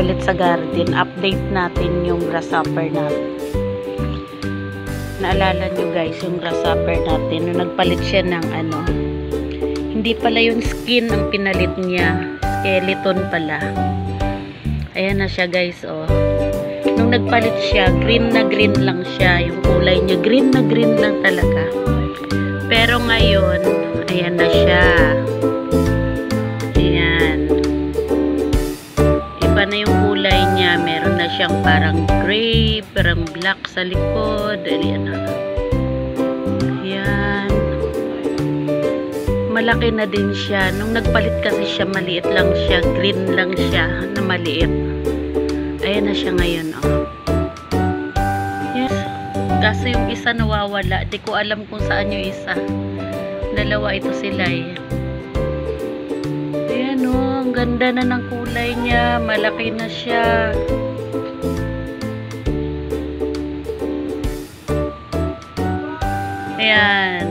tayo ulit sa garden. Update natin yung grasshopper natin. Naalala nyo guys, yung grasshopper natin, nung nagpalit siya ng ano, hindi pala yung skin ang pinalit niya, skeleton pala. Ayan na siya guys, oh. Nung nagpalit siya, green na green lang siya. Yung kulay niya, green na green lang talaga. Pero ngayon, ayan na siya. Ayan. Iba na yung kulay niya. Meron na siyang parang gray, parang black sa likod. Ayan. Ayan. Malaki na din siya. Nung nagpalit kasi siya, maliit lang siya. Green lang siya na maliit. Ayan na siya ngayon, oh. Yes. Kaso yung isa nawawala. Di ko alam kung saan yung isa. Dalawa ito sila, eh. Ayan, oh. Ang ganda na ng kulay niya. Malaki na siya. Ayan.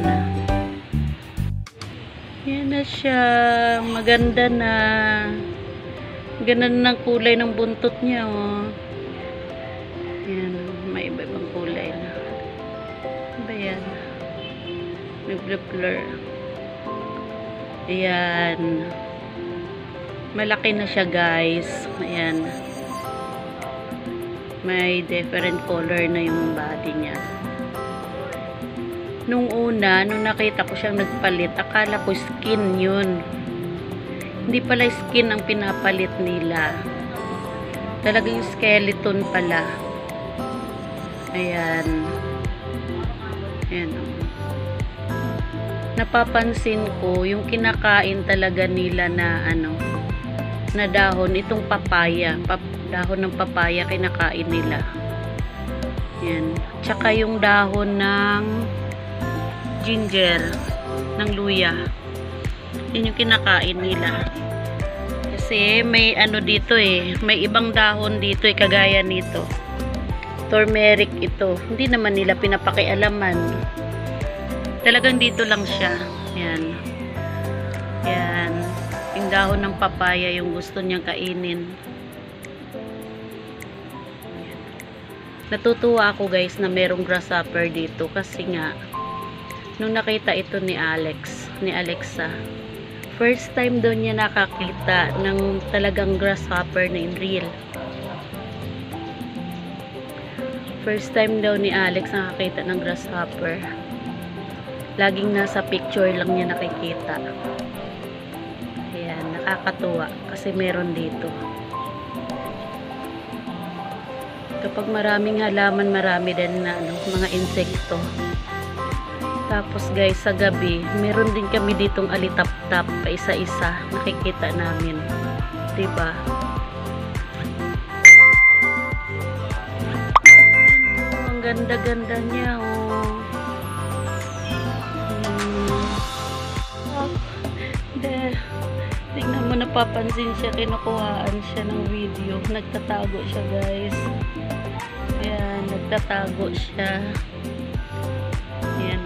Ayan na siya. Maganda na. Ganun ng kulay ng buntot niya, oh. Ayan, may iba-ibang kulay na. Ba yan? May blur. Ayan. Malaki na siya, guys. Ayan. May different color na yung body niya. Nung una, nung nakita ko siyang nagpalit, akala ko skin yun. Hindi pala skin ang pinapalit nila. Talagang skeleton pala. Ayan. Ayan. Napapansin ko, yung kinakain talaga nila na ano, na dahon, itong papaya. Dahon ng papaya kinakain nila. Ayan. Tsaka yung dahon ng ginger, ng luya. Yun yung kinakain nila. Kasi may ano dito eh. May ibang dahon dito eh. Kagaya nito. Turmeric ito. Hindi naman nila pinapakialaman. Talagang dito lang siya. Yan. Yan. Yung dahon ng papaya yung gusto niyang kainin. Natutuwa ako guys na merong grasshopper dito. Kasi nga nung nakita ito ni Alexa, first time daw niya nakakita ng talagang grasshopper na in real. First time daw ni Alex nakakita ng grasshopper. Laging nasa picture lang niya nakikita. Ayan, nakakatuwa kasi meron dito. Kapag maraming halaman, marami din na ano, mga insekto. Tapos guys, sa gabi, meron din kami ditong alitap-tap pa isa-isa. Nakikita namin. Diba? Ang ganda-ganda niya, oh. Tingnan mo, napapansin siya. Kinukuhaan siya ng video. Nagtatago siya, guys. Ayan, nagtatago siya. Ayan.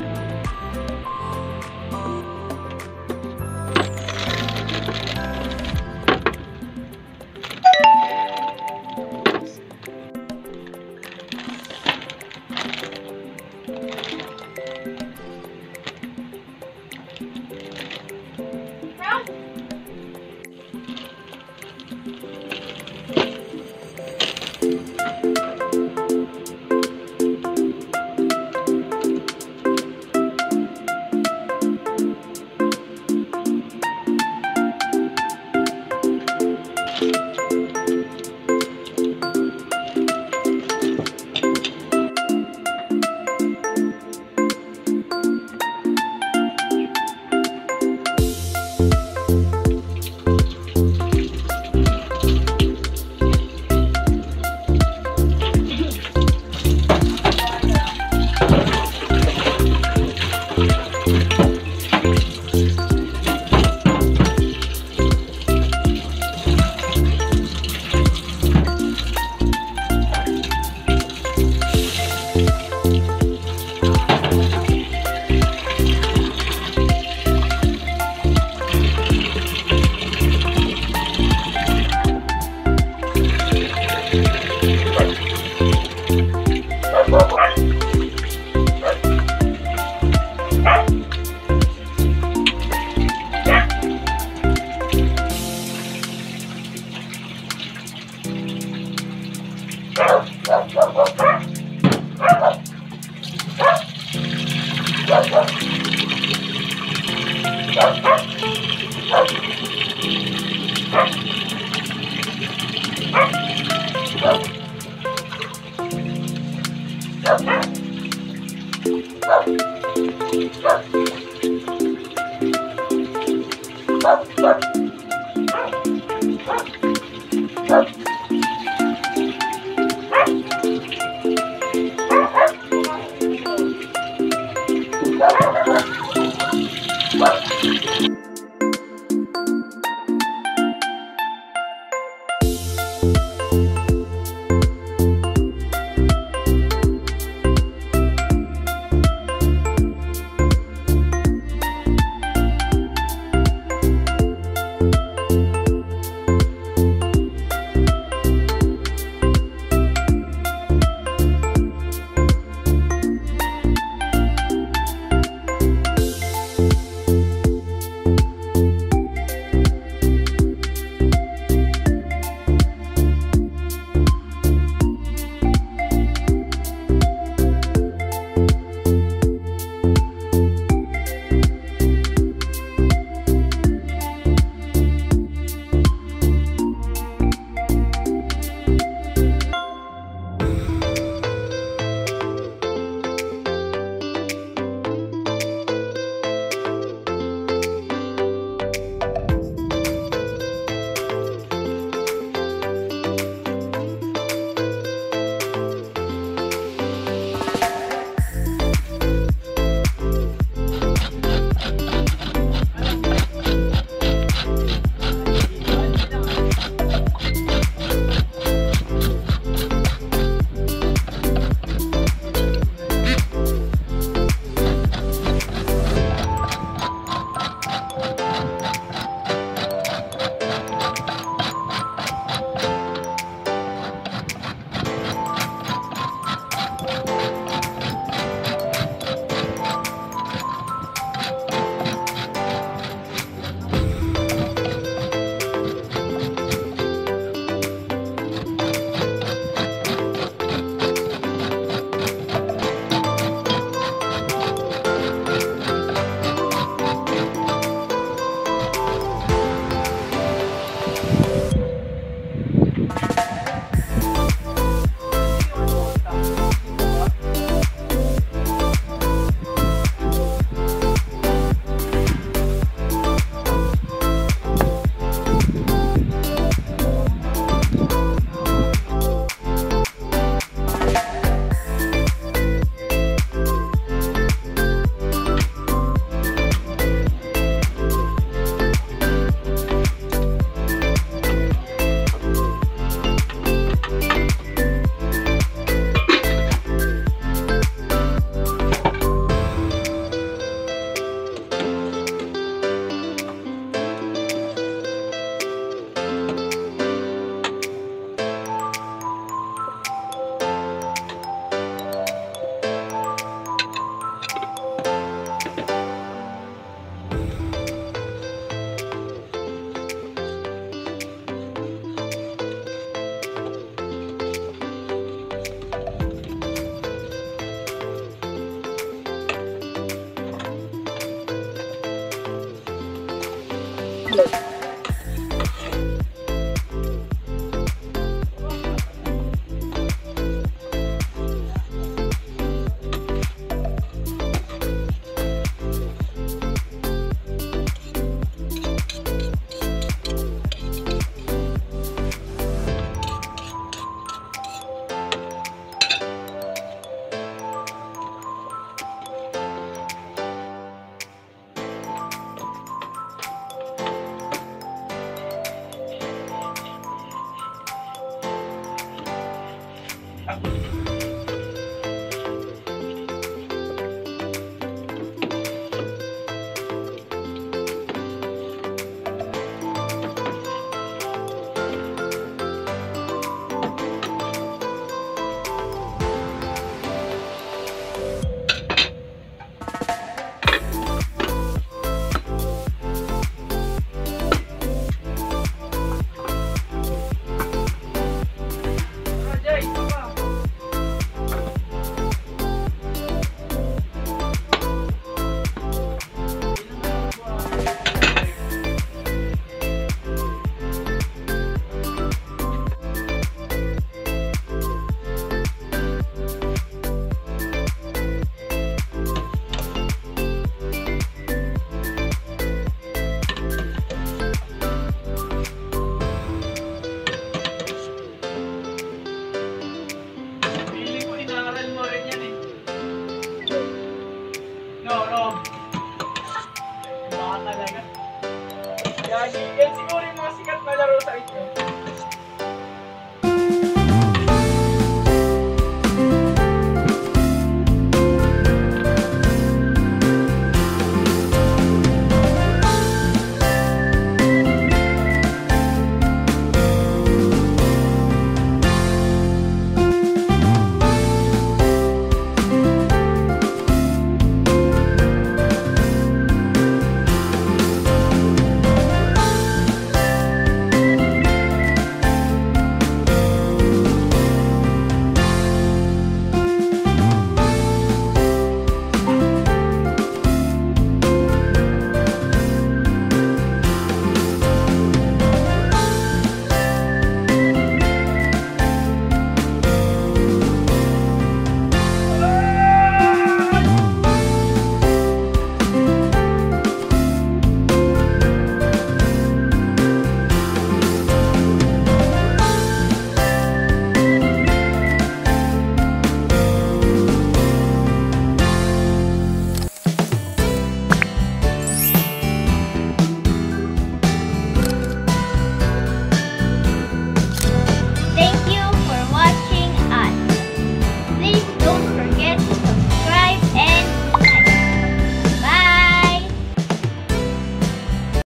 Yan siguro yung mga sikat na laro sa inyo.